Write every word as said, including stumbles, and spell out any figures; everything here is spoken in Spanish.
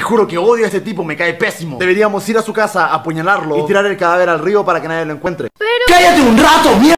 juro que odio a este tipo, me cae pésimo. Deberíamos ir a su casa, apuñalarlo y tirar el cadáver al río para que nadie lo encuentre. Pero... ¡Cállate un rato, mierda!